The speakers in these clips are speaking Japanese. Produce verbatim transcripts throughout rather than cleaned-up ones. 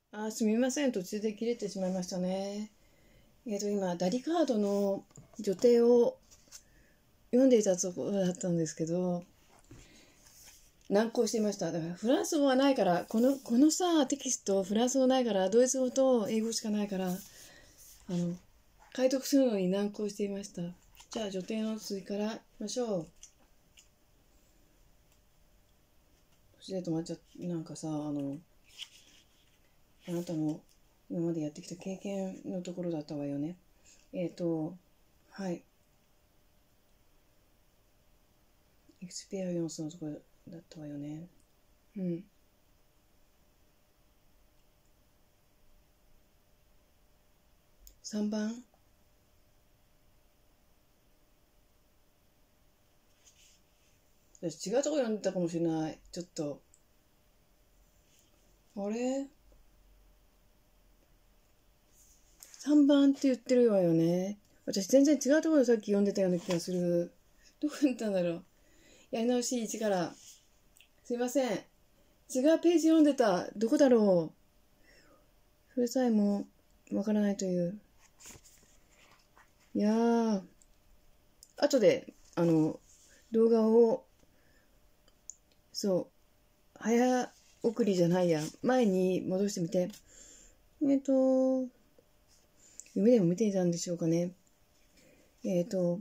あ、すみません。途中で切れてしまいましたね。えっと、今、ダリカードの女帝を読んでいたところだったんですけど、難航していました。だからフランス語はないから、この、このさ、テキスト、フランス語ないから、ドイツ語と英語しかないから、あの、解読するのに難航していました。じゃあ、女帝の続きからいきましょう。途中で止まっちゃった。なんかさ、あの、あなたの今までやってきた経験のところだったわよね。えっと、はい。エクスペリエンスのところだったわよね。うん。さんばん。私違うところ読んでたかもしれない。ちょっと。あれ ?さん 番って言ってるわよね。私全然違うところでさっき読んでたような気がする。どこ行ったんだろう。やり直しいちから。すいません。違うページ読んでた。どこだろう。それさえもわからないという。いやー。後で、あの、動画を、そう、早送りじゃないや。前に戻してみて。えっと、夢でも見ていたんでしょうかね。えっと、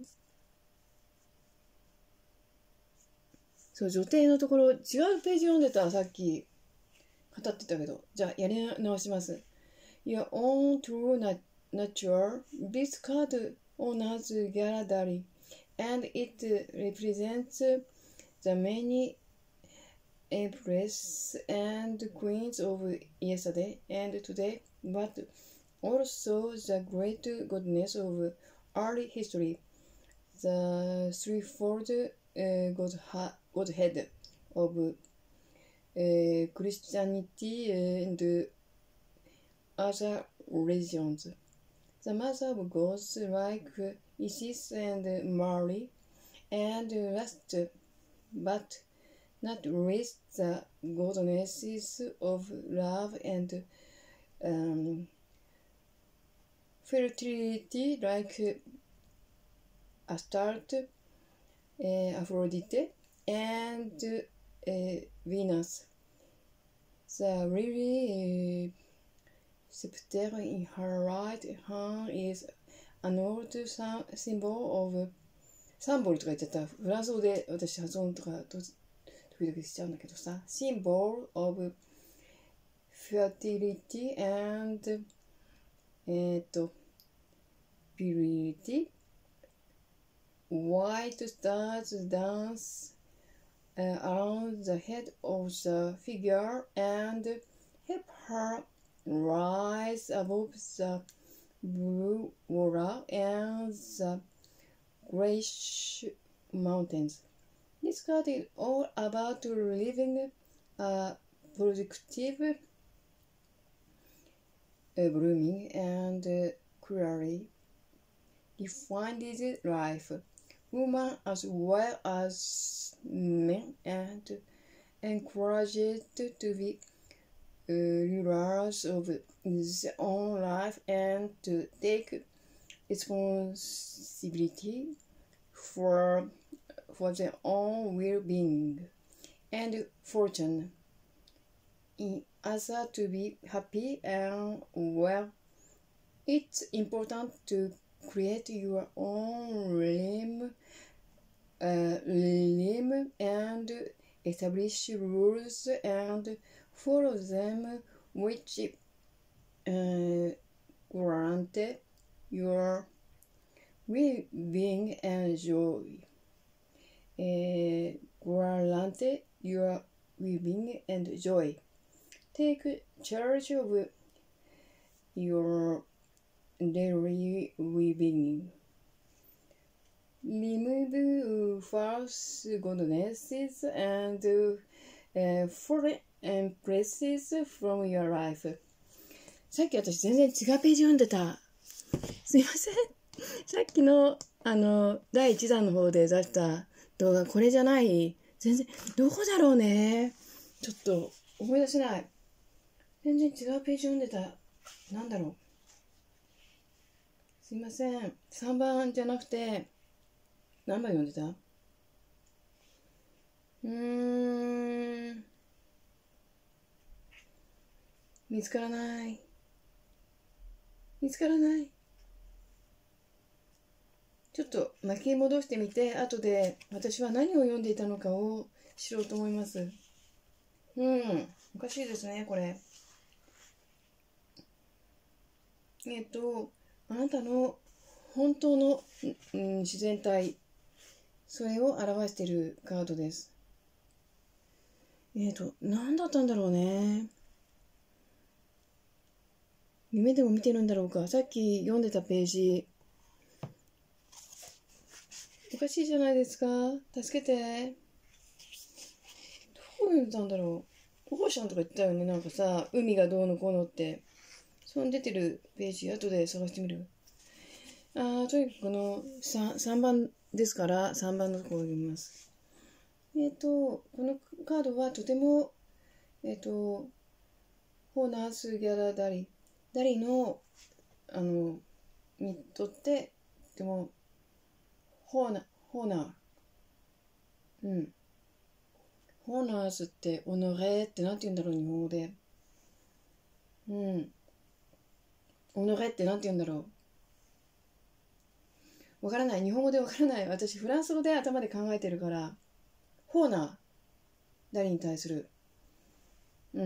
そう、女帝のところ、違うページ読んでた、さっき。語ってたけど。じゃあ、やり直します。Your own true nature, this card honors gallery, and it represents the many empresses and queens of yesterday and today, but also the great goddess of early history, the threefold uh, godha- godhead of uh, Christianity and other religions. The mother of gods like Isis and Mary, and last but not least the goddesses of love and um, fertility like Astarte, uh, Aphrodite, and uh, Venus. The lily uh, scepter in her right hand is an old symbol of サンボルとか言っちゃった。フランス語で私発音とか時々しちゃうんだけどさ。Symbol of fertility and えっと virility. White stars dance uh, around the head of the figure and help her rise above the blue water and the grayish mountains. This card is all about living a productive, uh, blooming, and uh, clearly defined life. Women as well as men and encouraged to be uh, rulers of their own life and to take responsibility for for their own well-being and fortune in order to be happy and well. It's important to create your own realm, uh, realm and establish rules and follow them, which uh, grant your well-being and joy. Uh, grant your well-being and joy. Take charge of your daily well-being. Remove false goddesses and uh, foreign empresses from your life. さっき私全然違うページ読んでた。すいません。さっきの、あの、だいいちだんの方で出した動画、これじゃない。全然、どこだろうね。ちょっと、思い出せない。 全然違うページ読んでた。なんだろう。すいません。さんばんじゃなくて、何番読んでた？うーん。見つからない。見つからない。ちょっと巻き戻してみて、後で私は何を読んでいたのかを知ろうと思います。うん。おかしいですね、これ。えっと、あなたの本当の、うん、自然体、それを表しているカードです。えっと、何だったんだろうね。夢でも見てるんだろうか。さっき読んでたページ、おかしいじゃないですか。助けて。どう読んだんだろう。オーシャンとか言ったよね。なんかさ、海がどうのこうのって。その出てるページ、後で探してみる。あとにかくこの 3, さんばんですから、さんばんのところを読みます。えっ、ー、と、このカードはとても、えっ、ー、と、ホーナースギャラダリ、ダリの、あの、にとって、とても、ホーナー、ホーナー、うん。ホーナーズって、オノレってなんて言うんだろう、日本語で。うん。オノレってなんて言うんだろう。わからない。日本語でわからない。私、フランス語で頭で考えてるから、ホーナー、誰に対する、うん。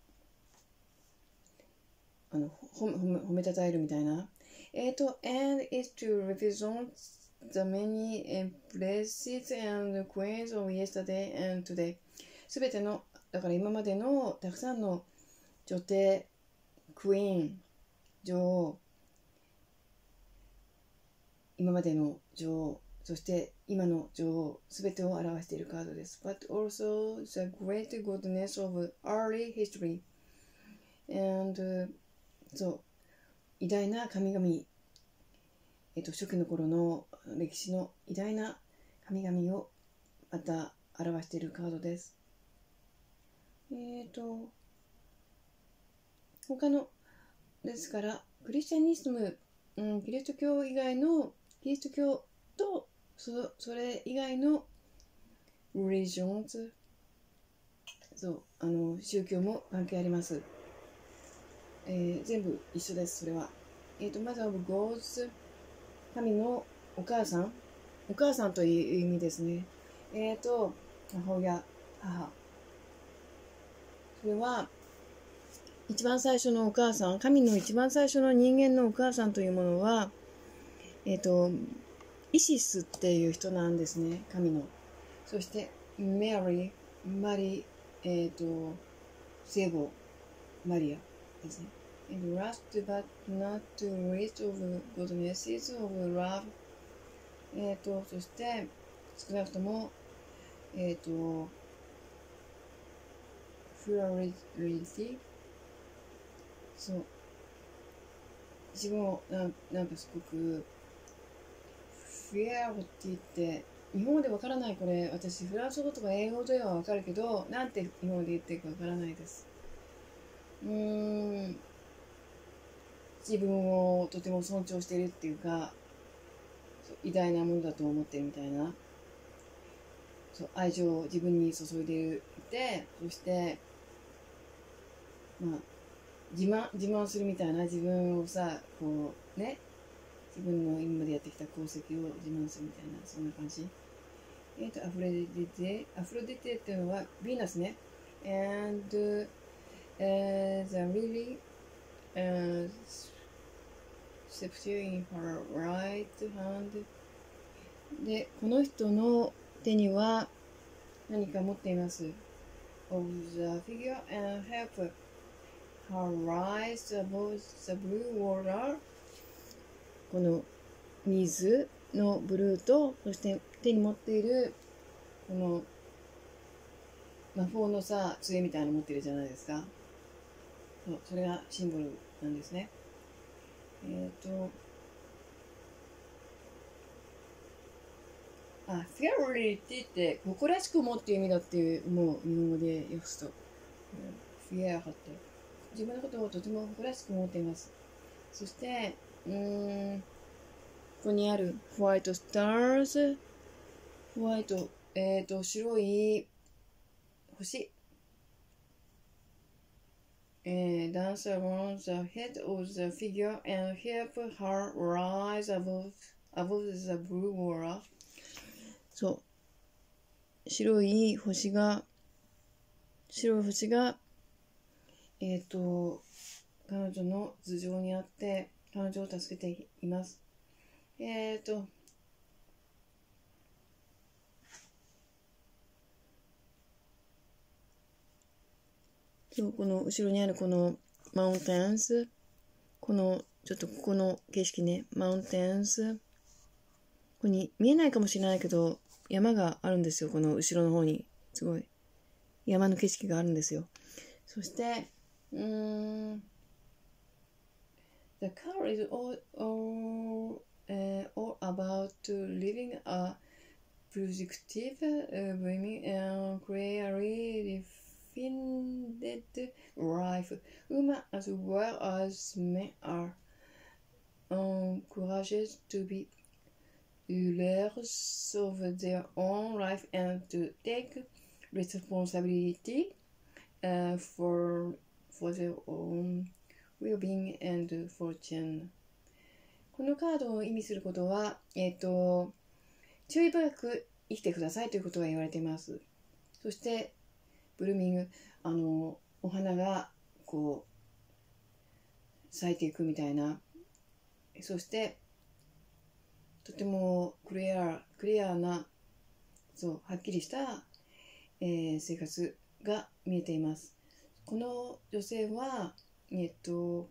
あの、ほ褒め、褒めたたえるみたいな。えっ、ー、と、and is to represent the many empresses and queens of yesterday and today. すべての、だから今までのたくさんの女帝、クイーン、女王、今までの女王、そして今の女王、すべてを表しているカードです。But also the great goodness of early history. And, uh, そう、偉大な神々、えっと、初期の頃の歴史の偉大な神々をまた表しているカードです。えっと、他の、ですから、クリスチャニズム、うん、キリスト教以外の、キリスト教とそそれ以外の religions、そう、あの、宗教も関係あります。えー、全部一緒です、それは。えっと、まずは God's、神のお母さん、お母さんという意味ですね。えっと、母親、母。それは、一番最初のお母さん、神の一番最初の人間のお母さんというものは、えっと、イシスっていう人なんですね、神の。そして、メアリー、マリ、えっと、聖母、マリアですね。And last but not least of goodnesses of love。えっと、そして、少なくとも、えっと、フラリティ、そう、自分をな、なんかすごく、フィアリティって、日本語でわからない。これ、私、フランス語とか英語ではわかるけど、なんて日本語で言ってるかわからないです。うーん、自分をとても尊重しているっていうか、偉大なものだと思ってるみたいな、そう、愛情を自分に注いでいて、そして、まあ、自慢、自慢するみたいな、自分をさ、こう、ね、自分の今までやってきた功績を自慢するみたいな、そんな感じ。えっ、ー、と、アフロディテ、アフロディテっていうのは、ヴィーナスね。and, uh, the really, uh, scepter in her right hand。で、この人の手には何か持っています。of the figure and help her rise above the blue water。この水のブルーと、そして手に持っているこの魔法のさ、杖みたいなの持ってるじゃないですか。そう、それがシンボルなんですね。えっ、ー、と、あ、フェアリーって言って、誇らしくもっていう意味だっていう、もう日本語で訳すと。フィアーって。 自分のことをとても誇らしく思っています。そして、うーん、ここにあるホワイトスターズ、ホワイト、えっと、白い星、えー、dance around the head of the figure and help her rise above, above the blue water. そう。白い星が、白い星が、えっと、彼女の頭上にあって、彼女を助けています。えっと、そう、この後ろにあるこのマウンテンス、この、ちょっとここの景色ね、マウンテンス、ここに見えないかもしれないけど、山があるんですよ、この後ろの方に。すごい。山の景色があるんですよ。そして、うーん、The car is all, all, uh, all about living a productive, uh, brimming and clearly defined life. Women as well as men are encouraged to be rulers of their own life and to take responsibility uh, for, for their own well-being and fortune. このカードを意味することは、えっと、注意深く生きてくださいということが言われています。そして、ブルーミング、あの、お花が、こう、咲いていくみたいな。そして、とてもクリア、クリアな、そう、はっきりした、えー、生活が見えています。この女性は、えっと、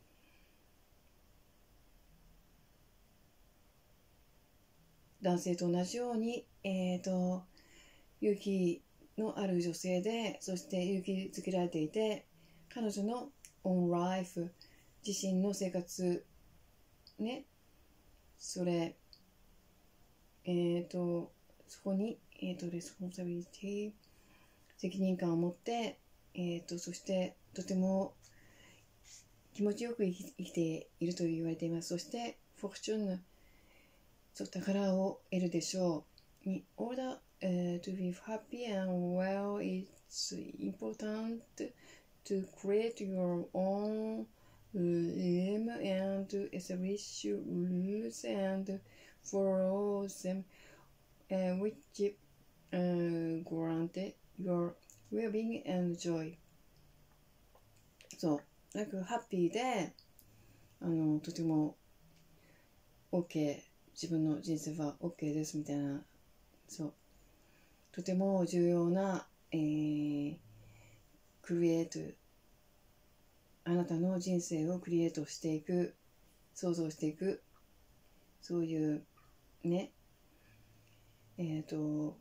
男性と同じように、えっと、勇気のある女性で、そして勇気づけられていて、彼女のオンライフ、自身の生活、ね、それ、えっと、そこに、えっと、レスポンサビリティ、責任感を持って、えっと、そして、とても気持ちよく生き、生きていると言われています。そして、フォーチュン、そう、宝を得るでしょう。In order、uh, to be happy and well, it's important to create your own realm and establish rules and follow them, uh, which uh, grant your well-being and joy. そう、なんかハッピーで、あの、とても OK、自分の人生は OK ですみたいな、そう、とても重要な、えー、クリエイト、あなたの人生をクリエイトしていく、想像していく、そういうね、えっと、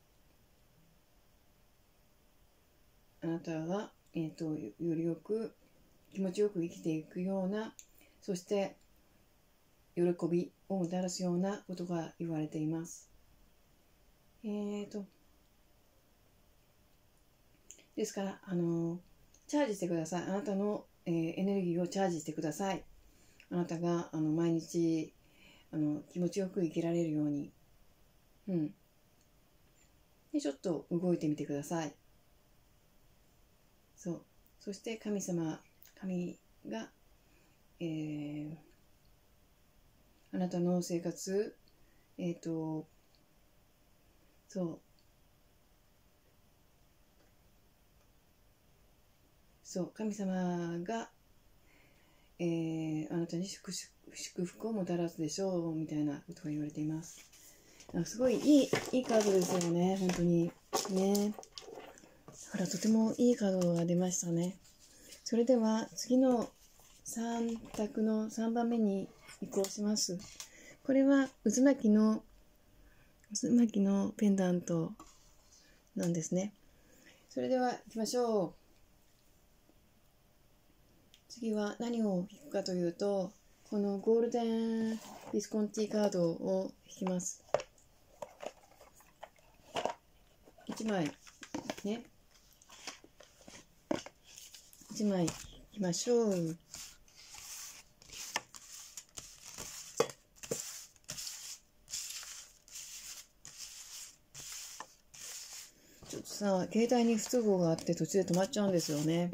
あなたが、えっと、よりよく気持ちよく生きていくような、そして喜びをもたらすようなことが言われています。えっと、ですから、あの、チャージしてください。あなたの、えー、エネルギーをチャージしてください。あなたが、あの、毎日、あの、気持ちよく生きられるように。うん。で、ちょっと動いてみてください。そう。そして神様、神が、えー、あなたの生活、えっと、そう。そう、神様が、えー、あなたに祝福をもたらすでしょう、みたいなことが言われています。すごいいい、いいカードですよね、本当に。ね。だからとてもいいカードが出ましたね。それでは次のさん択のさんばんめに移行します。これは渦巻きの、渦巻きのペンダントなんですね。それでは行きましょう。次は何を引くかというと、このゴールデンビスコンティカードを引きます。いちまいね。いちまい引ききましょう。ちょっとさ、携帯に不都合があって途中で止まっちゃうんですよね。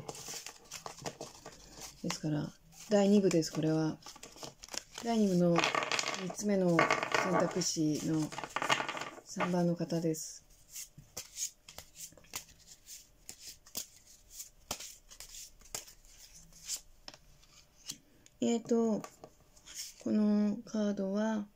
ですから、だいに部です、これは。だいに部のみっつめの選択肢のさんばんの方です。えーと、このカードは、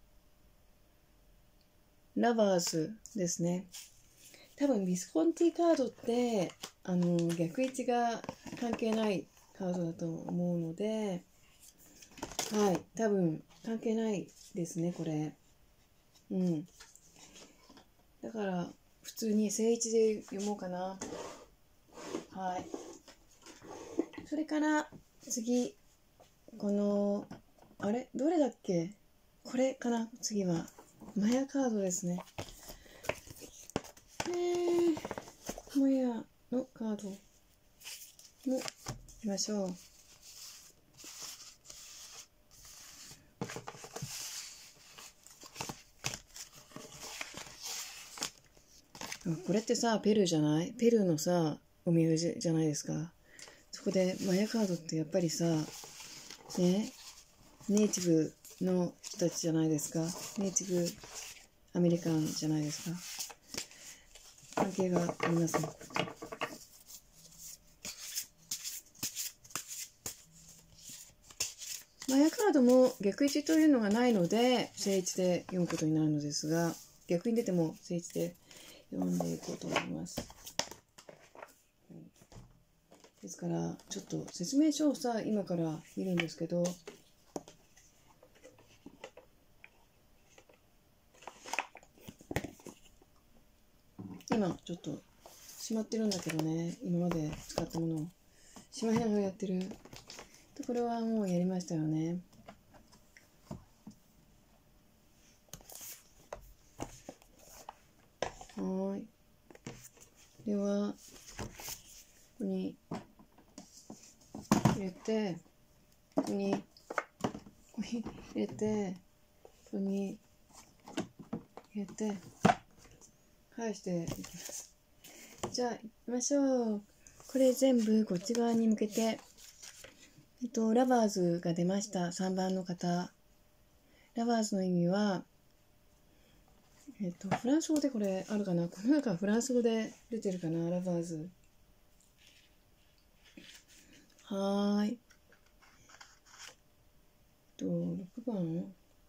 ラバーズですね。多分ビスコンティカードってあの逆位置が関係ないカードだと思うので、はい、多分関係ないですね、これ。うん。だから普通に正位置で読もうかな。はい。それから次、このあれどれだっけ？これかな。次はマヤカードですね。えー、マヤのカードもいきましょう。これってさ、ペルーじゃない？ペルーのさ、お土産じゃないですか。そこでマヤカードってやっぱりさ、ね、ネイティブの人たちじゃないですか。ネイティブアメリカンじゃないですか。関係がありますね。マヤカードも逆位置というのがないので、正位置で読むことになるのですが、逆に出ても正位置で読んでいこうと思います。ですから、ちょっと説明書をさ、今から見るんですけど、今ちょっとしまってるんだけどね、今まで使ったものをしまいながらやってる。これはもうやりましたよね。はい。では、ここに入れて、ここに、ここに入れて、ここに入れて、返していきます。じゃあ、行きましょう。これ全部こっち側に向けて、えっと、ラバーズが出ました。さんばんの方。ラバーズの意味は、えっと、フランス語でこれあるかな？この中はフランス語で出てるかな？ラバーズ。はーい。と、ろくばん。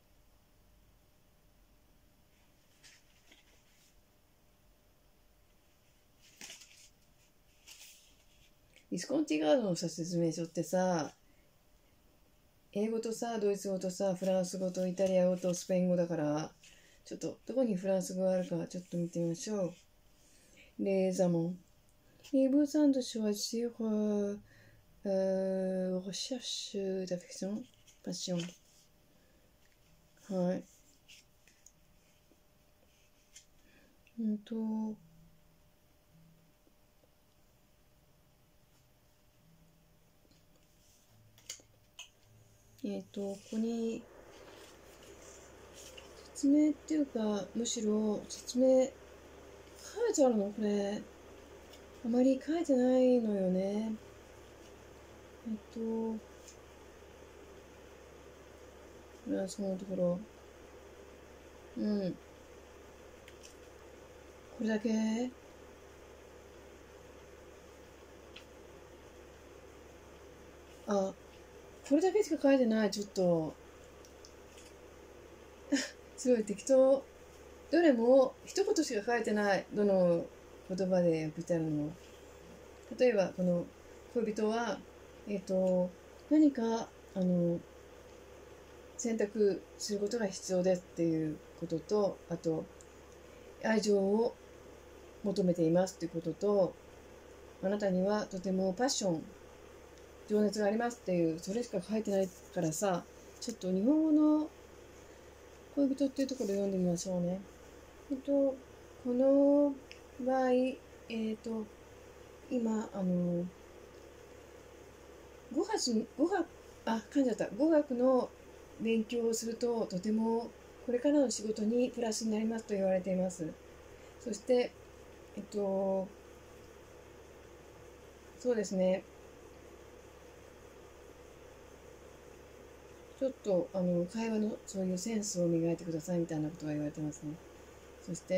ビスコンティガードのさ、説明書ってさ、英語とさ、ドイツ語とさ、フランス語とイタリア語とスペイン語だから、ちょっとどこにフランス語があるかちょっと見てみましょう。Les amants. Les besoins de choisir euh, euh, recherche d'affection, passion. はい。うんと、えっと、ここに説明っていうか、むしろ説明書いてあるの？これ。あまり書いてないのよね。えっと、フランス語のところ。うん。これだけ？あ、これだけしか書いてない。ちょっと。すごい適当。どれも一言しか書いてない。どの言葉で訳してあるのも。例えば、この恋人は、えっと、何か、あの、選択することが必要ですっていうことと、あと、愛情を求めていますっていうことと、あなたにはとてもパッション、情熱がありますっていう、それしか書いてないからさ、ちょっと日本語の恋人っていうところで読んでみましょうね。えっと、この場合、えっと、今、あの、ごは月、語学、あ、噛んじゃった。語学の勉強をすると、とてもこれからの仕事にプラスになりますと言われています。そして、えっと、そうですね。ちょっと、あの、会話のそういうセンスを磨いてくださいみたいなことが言われてますね。そして、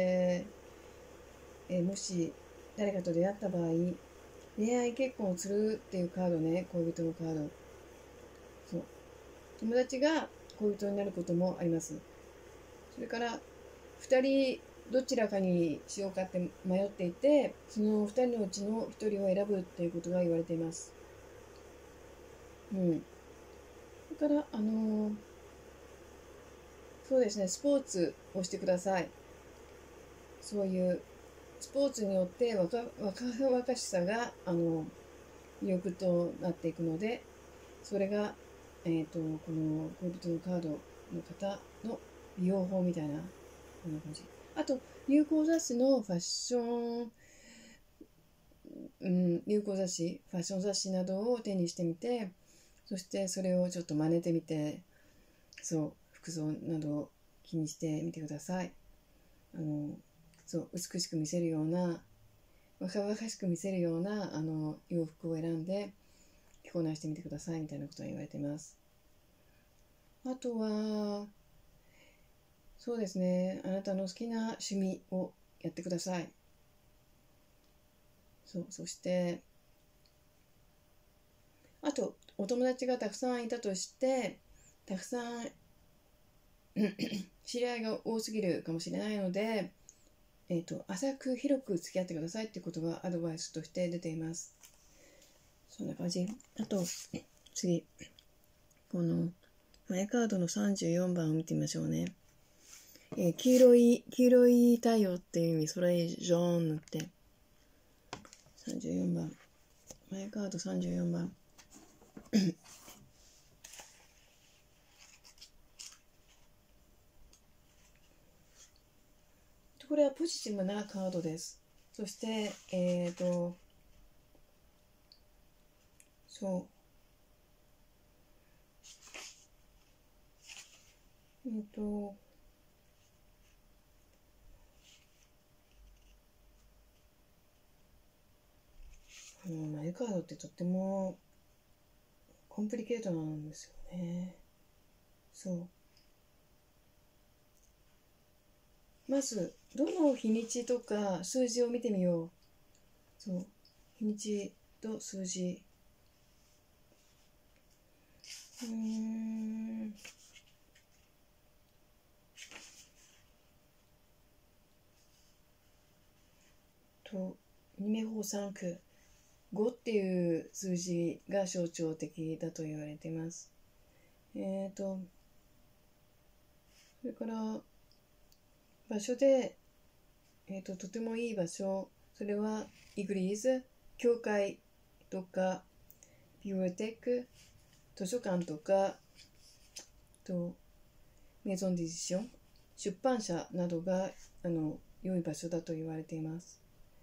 えーもし誰かと出会った場合、恋愛結婚をするっていうカードね、恋人のカード。そう。友達が恋人になることもあります。それから、二人どちらかにしようかって迷っていて、その二人のうちの一人を選ぶっていうことが言われています。うん。だから、あのーそうですね、スポーツをしてください。そういうスポーツによって若若々しさがあの魅力となっていくので、それが、えー、とこの恋人のカードの方の美容法みたいな、こんな感じ。あと、流行雑誌のファッション、うん、流行雑誌、ファッション雑誌などを手にしてみて、そしてそれをちょっと真似てみて、そう、服装などを気にしてみてください。あのそう美しく見せるような、若々しく見せるようなあの洋服を選んで着こなしてみてくださいみたいなことが言われています。あとは、そうですね、あなたの好きな趣味をやってください。そうそしてあと、お友達がたくさんいたとして、たくさん知り合いが多すぎるかもしれないので、えーと、浅く広く付き合ってくださいっていうことがアドバイスとして出ています。そんな感じ。あと、次、この前カードのさんじゅうよんばんを見てみましょうね。えー、黄色い、黄色い太陽っていう意味、ソレイジョーンって。さんじゅうよんばん。前カードさんじゅうよんばん。これはポジティブなカードです。そして、えっ、ー、と、そう。えっ、ー、と、あの、前カードってとってもコンプリケートなんですよね。そう。まず、どの日にちとか数字を見てみよう。そう。日にちと数字。うーん。と、ニメホーさん区。ごっていう数字が象徴的だと言われています。えっ、ー、と、それから場所で、えーと、とてもいい場所、それはイグリーズ、教会とか、ビブリテック、図書館とか、とメゾンディジション、出版社などがあの良い場所だと言われています。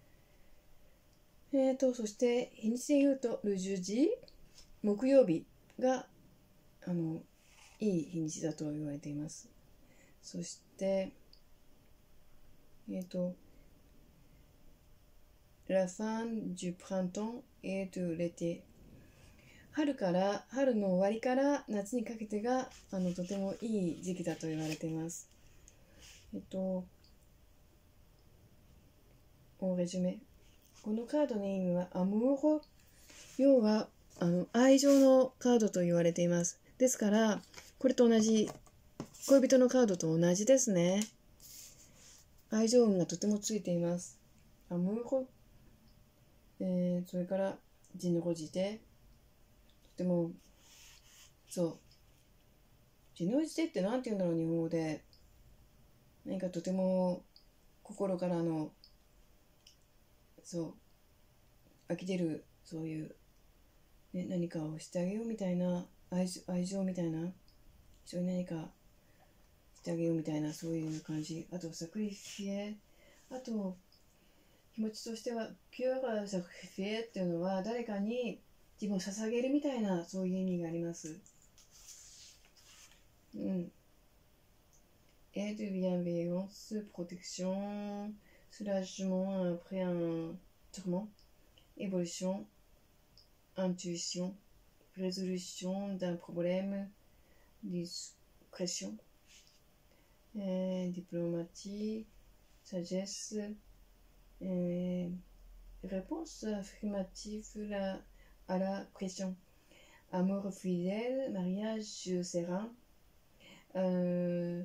えーと、そして日にちで言うと、ルジュジ、木曜日があのいい日にちだと言われています。そして、えっ、ー、と、La fin du printemps et de l'été。春から、春の終わりから夏にかけてがあのとてもいい時期だと言われています。えっと、オレジュメ。このカードの意味は、アムーホ。要は、あの、愛情のカードと言われています。ですから、これと同じ、恋人のカードと同じですね。愛情運がとてもついています。アムーホ。えー、それから、ジヌゴジテ。とても、そう。ジヌゴジテって何て言うんだろう、日本語で。何かとても心からの、そう、湧き出る、そういう、ね、何かをしてあげようみたいな、愛愛情みたいな、一緒に何かしてあげようみたいな、そういう感じ。あと、サクリフィエ。あと、気持ちとしては、ピュアサクリフィエっていうのは、誰かに自分を捧げるみたいな、そういう意味があります。うん。Aide, bienveillance, protection, soulagement après un tourment, évolution, intuition, résolution d'un problème, discrétion, euh, diplomatie, sagesse, euh, réponse affirmative la, à la pression, amour fidèle, mariage serein, euh,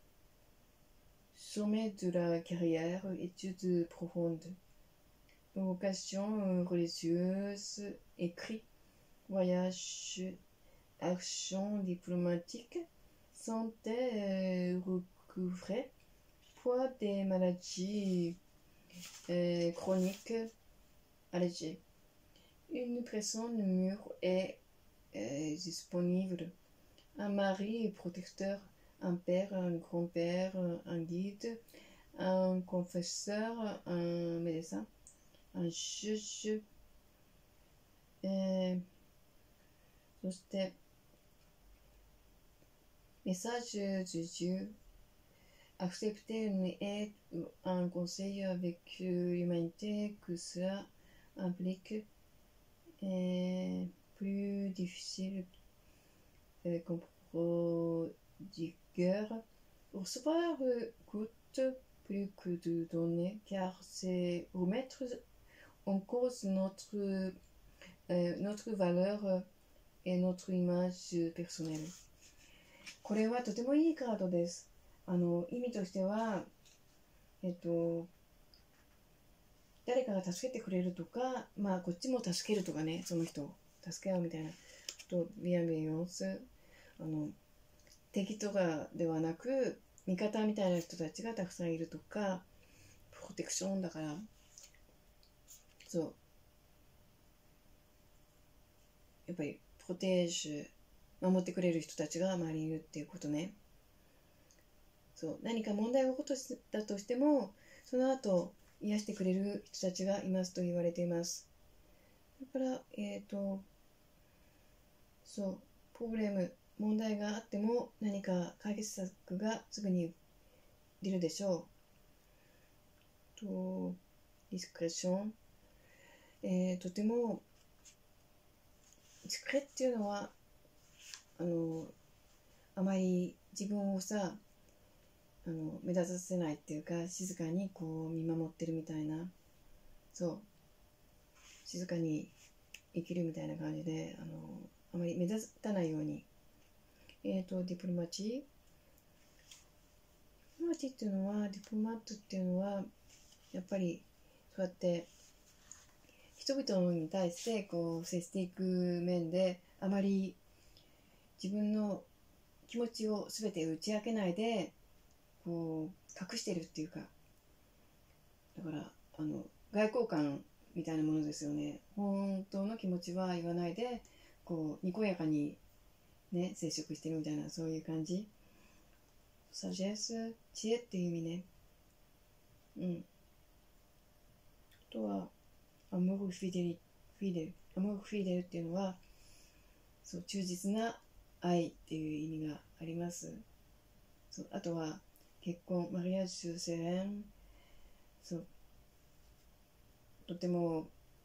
sommet de la carrière, études profondes, vocation religieuse, écrit, voyage, action diplomatique, santé euh, recouvrée, poids des maladies euh, chroniques allégées. Une personne mûre est euh, disponible. Un mari protecteur, un père, un grand-père, un guide, un confesseur, un médecin, un juge, euh, そしてmessage de Dieu, accepter une aide ou un conseil avec l'humanité que cela implique est plus difficile euh, comme prodigueur. Recevoir coûte plus que de donner, car c'est remettre en cause notre, euh, notre valeur et notre image personnelle. これはとてもいいカードです。あの意味としては、えっと、誰かが助けてくれるとか、まあこっちも助けるとかね、その人を助け合うみたいな。とビアビアヨンス、あの敵とかではなく味方みたいな人たちがたくさんいるとか、プロテクションだから、そうやっぱりプロテージュ、守ってくれる人たちが周りにいるっていうことね。そう何か問題が起こったとしても、その後癒してくれる人たちがいますと言われています。だからえっとそうプロブレム、問題があっても何か解決策がすぐに出るでしょう。とディスクレッション、えー、とてもディスクレっていうのはあのあまり自分をさあの目立たせないっていうか、静かにこう見守ってるみたいな、そう静かに生きるみたいな感じで、あのあまり目立たないように。えっとディプロマチーディプロマチーっていうのはディプロマットっていうのはやっぱりそうやって人々に対してこう接していく面で、あまり自分の気持ちを全て打ち明けないでこう隠してるっていうか、だからあの外交官みたいなものですよね。本当の気持ちは言わないでこうにこやかにね接触してるみたいな、そういう感じ。サジェス、知恵っていう意味ね。うん。あとはアモールフィデリフィデルアモールフィデルっていうのはそう忠実な愛っていう意味があります。そうあとは結婚、マリアージュセレン、そうとても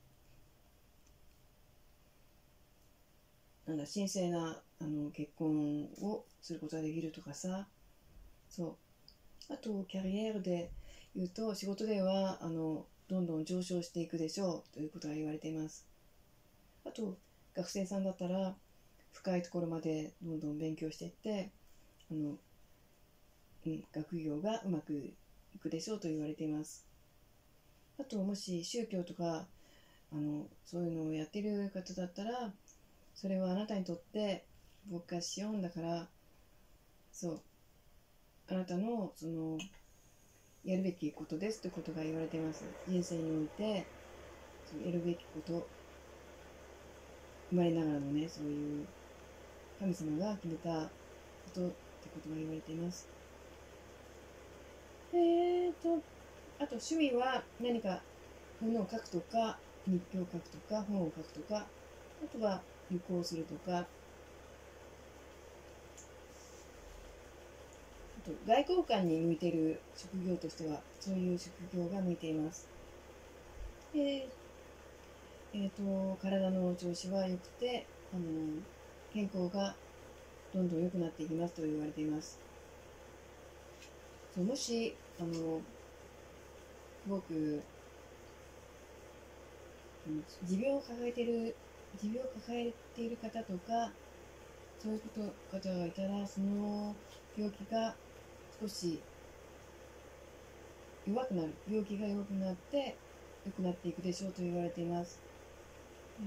なんだ神聖なあの結婚をすることができるとかさ、そうあとキャリアで言うと、仕事ではあのどんどん上昇していくでしょうということが言われています。あと学生さんだったら深いところまでどんどん勉強していって、あの、うん、学業がうまくいくでしょうと言われています。あともし宗教とかあのそういうのをやっている方だったら、それはあなたにとってボカシオンだから、そうあなたのそのやるべきことですということが言われています。人生においてやるべきこと、生まれながらのね、そういう神様が決めたことってことが言われています。えーとあと趣味は何か物を書くとか、日記を書くとか、本を書くとか、 あとは旅行するとか、あと外交官に向いている職業としてはそういう職業が向いています。で、えーと、体の調子は良くて、あの健康がどんどん良くなっていきますと言われています。そう、もしあのすごく持病を抱えている持病を抱えている方とか、そういうこと方がいたら、その病気が少し弱くなる、病気が弱くなって良くなっていくでしょうと言われています。えっ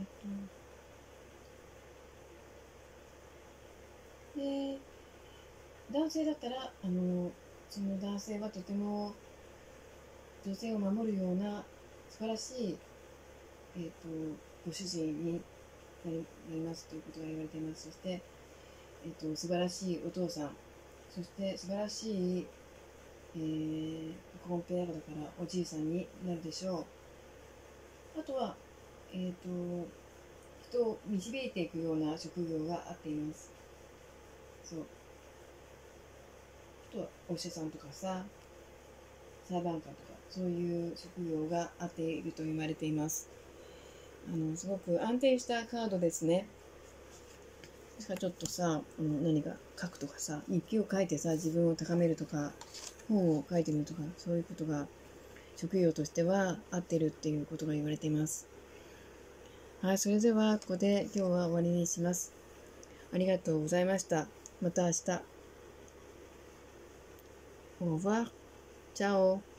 と、で、男性だったら、あの、その男性はとても女性を守るような素晴らしい、えっと、ご主人になり、なりますということが言われています。そして、えっと、素晴らしいお父さん、そして素晴らしい、えー、コンペアだからおじいさんになるでしょう。あとは、えっと、人を導いていくような職業があっています。そう。あとはお医者さんとかさ、裁判官とか、そういう職業があっていると言われています。あの、すごく安定したカードですね。ですからちょっとさ、あの何か書くとかさ、日記を書いてさ、自分を高めるとか、本を書いてみるとか、そういうことが職業としては合ってるっていうことが言われています。はい、それではここで今日は終わりにします。ありがとうございました。また明日。Au revoir. Ciao.